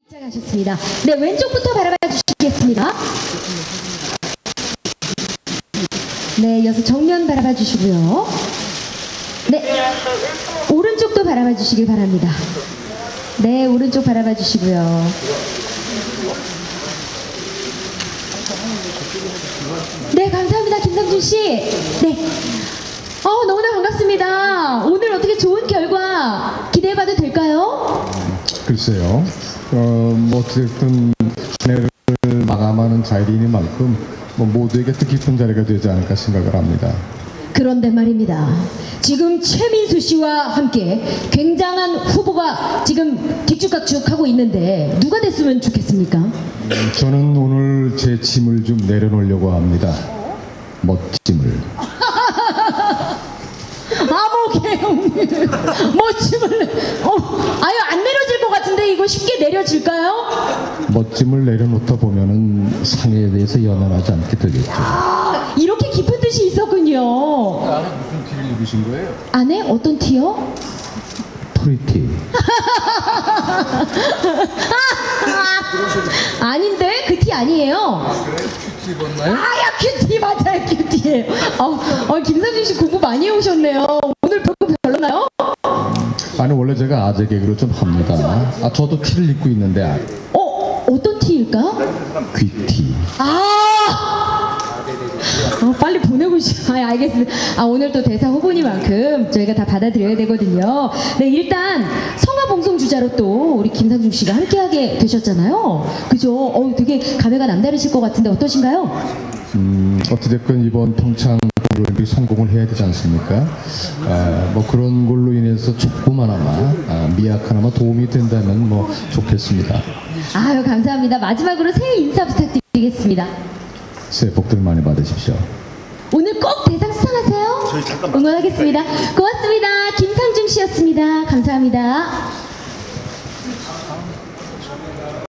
시작하셨습니다. 네, 왼쪽부터 바라봐 주시겠습니다. 네, 이어서 정면 바라봐 주시고요. 네, 오른쪽도 바라봐 주시길 바랍니다. 네, 오른쪽 바라봐 주시고요. 네, 감사합니다. 김상준 씨. 네. 너무나 반갑습니다. 오늘 어떻게 좋은 결과 기대해봐도 될까요? 글쎄요. 뭐 어쨌든 를 마감하는 자리이니만큼 모두에게 뜻깊은 자리가 되지 않을까 생각을 합니다. 그런데 말입니다. 지금 최민수 씨와 함께 굉장한 후보가 지금 뒷죽각죽하고 있는데 누가 됐으면 좋겠습니까? 저는 오늘 제 짐을 좀 내려놓으려고 합니다. 멋짐을. 아모개형님 멋짐을 아유 안 내려질 것 같은데 이거 쉽게 내려질까요? 멋짐을 내려놓다 보면은 상해에 대해서 연연하지 않게 되겠죠. 이렇게 깊은 뜻이 있었군요. 안에 무슨 티를 입으신 거예요? 안에 어떤 티요? 프리티. 아닌데 그 티 아니에요. 그래? 큐티 입었나요? 아야 큐티 맞아요 큐티예요. 김상준 씨 공부 많이 해오셨네요. 오늘 별거 별로나요? 아니 원래 제가 아재 개그를 좀 합니다. 저도 티를 입고 있는데. 어떤 티일까? 귀티. 빨리 보내고 싶어요. 알겠습니다. 오늘 또 대사 후보니만큼 저희가 다 받아들여야 되거든요. 네, 일단 성화봉송 주자로 또 우리 김상중 씨가 함께하게 되셨잖아요. 그죠? 되게 감회가 남다르실 것 같은데 어떠신가요? 어찌됐건 이번 평창 올림픽 성공을 해야 되지 않습니까? 뭐 그런 걸로 인해서 조그마나마 미약하나마 도움이 된다면 뭐 좋겠습니다. 아유 감사합니다. 마지막으로 새해 인사 부탁드리겠습니다. 새해 복들 많이 받으십시오. 오늘 꼭 대상 수상하세요. 응원하겠습니다. 고맙습니다. 김상중 씨였습니다. 감사합니다.